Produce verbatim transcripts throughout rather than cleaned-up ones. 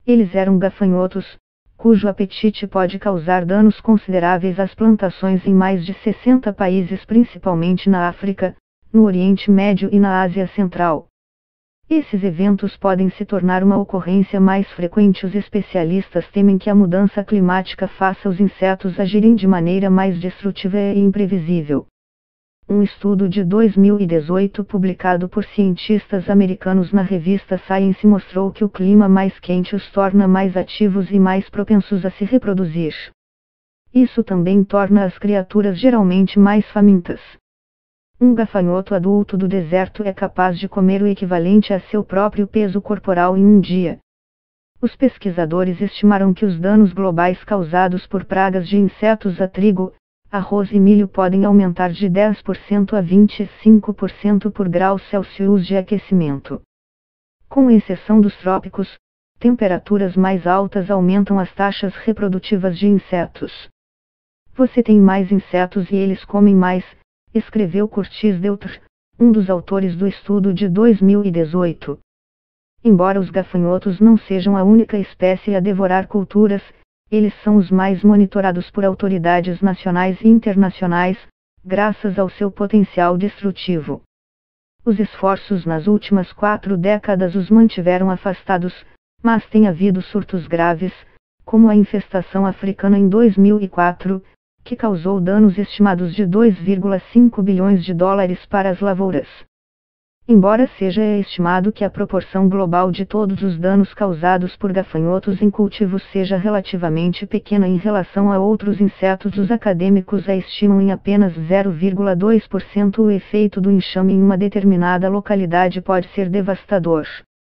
Eles eram gafanhotos, cujo apetite pode causar danos consideráveis às plantações em mais de sessenta países, principalmente na África, no Oriente Médio e na Ásia Central. Esses eventos podem se tornar uma ocorrência mais frequente. Os especialistas temem que a mudança climática faça os insetos agirem de maneira mais destrutiva e imprevisível. Um estudo de dois mil e dezoito publicado por cientistas americanos na revista Science mostrou que o clima mais quente os torna mais ativos e mais propensos a se reproduzir. Isso também torna as criaturas geralmente mais famintas. Um gafanhoto adulto do deserto é capaz de comer o equivalente a seu próprio peso corporal em um dia. Os pesquisadores estimaram que os danos globais causados por pragas de insetos a trigo, arroz e milho podem aumentar de dez por cento a vinte e cinco por cento por graus Celsius de aquecimento. Com exceção dos trópicos, temperaturas mais altas aumentam as taxas reprodutivas de insetos. Você tem mais insetos e eles comem mais, escreveu Curtis Deuter, um dos autores do estudo de dois mil e dezoito. Embora os gafanhotos não sejam a única espécie a devorar culturas, eles são os mais monitorados por autoridades nacionais e internacionais, graças ao seu potencial destrutivo. Os esforços nas últimas quatro décadas os mantiveram afastados, mas tem havido surtos graves, como a infestação africana em dois mil e quatro, que causou danos estimados de dois vírgula cinco bilhões de dólares para as lavouras. Embora seja estimado que a proporção global de todos os danos causados por gafanhotos em cultivos seja relativamente pequena em relação a outros insetos, os acadêmicos a estimam em apenas zero vírgula dois por cento. O efeito do enxame em uma determinada localidade pode ser devastador.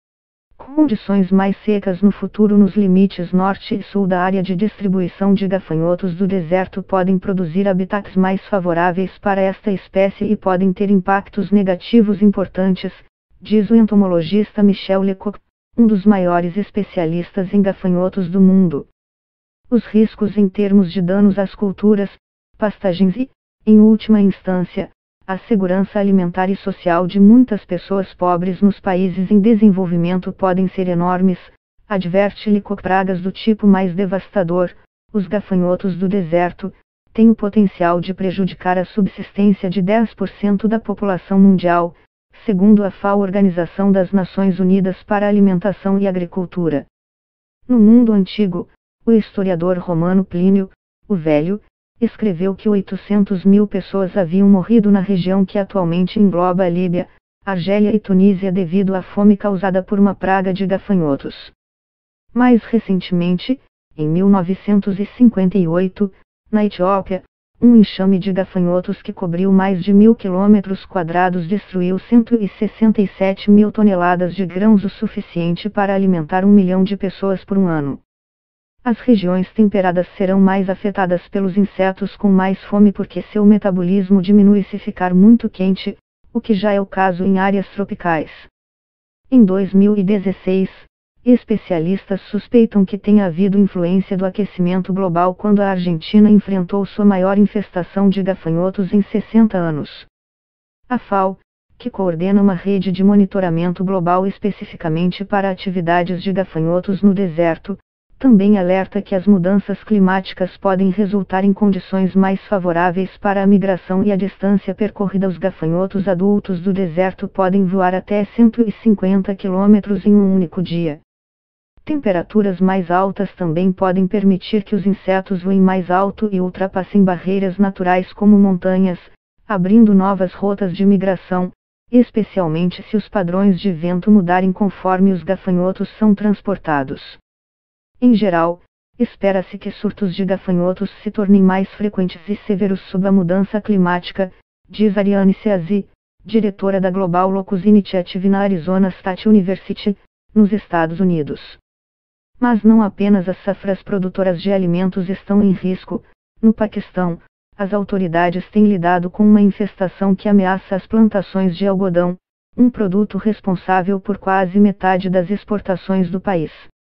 Condições mais secas no futuro nos limites norte e sul da área de distribuição de gafanhotos do deserto podem produzir habitats mais favoráveis para esta espécie e podem ter impactos negativos importantes, diz o entomologista Michel Lecoq, um dos maiores especialistas em gafanhotos do mundo. Os riscos em termos de danos às culturas, pastagens e, em última instância, a segurança alimentar e social de muitas pessoas pobres nos países em desenvolvimento podem ser enormes, adverte Lecoq. Pragas do tipo mais devastador, os gafanhotos do deserto, têm o potencial de prejudicar a subsistência de dez por cento da população mundial, segundo a F A O, Organização das Nações Unidas para a Alimentação e Agricultura. No mundo antigo, o historiador romano Plínio, o Velho, escreveu que oitocentas mil pessoas haviam morrido na região que atualmente engloba a Líbia, Argélia e Tunísia devido à fome causada por uma praga de gafanhotos. Mais recentemente, em mil novecentos e cinquenta e oito, na Etiópia, um enxame de gafanhotos que cobriu mais de mil quilômetros quadrados destruiu cento e sessenta e sete mil toneladas de grãos, o suficiente para alimentar um milhão de pessoas por um ano. As regiões temperadas serão mais afetadas pelos insetos com mais fome porque seu metabolismo diminui se ficar muito quente, o que já é o caso em áreas tropicais. Em dois mil e dezesseis, especialistas suspeitam que tenha havido influência do aquecimento global quando a Argentina enfrentou sua maior infestação de gafanhotos em sessenta anos. A F A O, que coordena uma rede de monitoramento global especificamente para atividades de gafanhotos no deserto, também alerta que as mudanças climáticas podem resultar em condições mais favoráveis para a migração e a distância percorrida. Os gafanhotos adultos do deserto podem voar até cento e cinquenta quilômetros em um único dia. Temperaturas mais altas também podem permitir que os insetos voem mais alto e ultrapassem barreiras naturais como montanhas, abrindo novas rotas de migração, especialmente se os padrões de vento mudarem conforme os gafanhotos são transportados. Em geral, espera-se que surtos de gafanhotos se tornem mais frequentes e severos sob a mudança climática, diz Ariane Seazi, diretora da Global Locust Initiative na Arizona State University, nos Estados Unidos. Mas não apenas as safras produtoras de alimentos estão em risco. No Paquistão, as autoridades têm lidado com uma infestação que ameaça as plantações de algodão, um produto responsável por quase metade das exportações do país.